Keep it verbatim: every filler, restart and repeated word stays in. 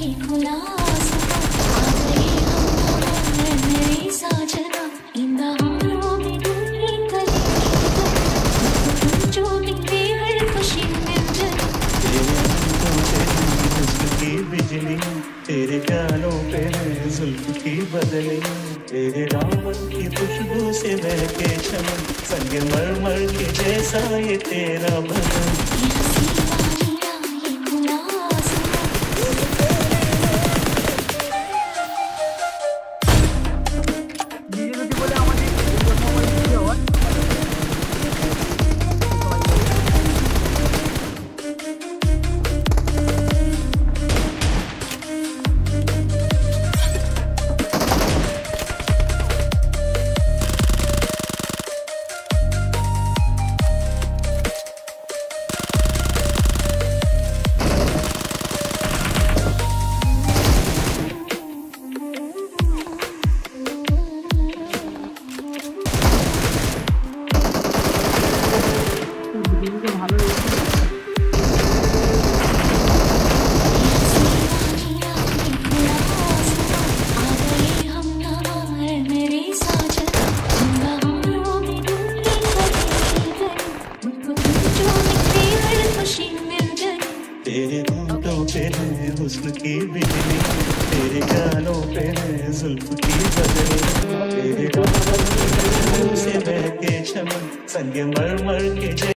तेरे गालों पे है जुल्फ की बदली, तेरे दामन की खुशबू से महके चमन, संगे मर मर के जैसा ये तेरा बदन। तेरे होठों पे है हुस्न की बिजली, तेरे गालों पे है जुल्फ की बदली, तेरे दामन की खुशबू से महके चमन, संगे मर मर के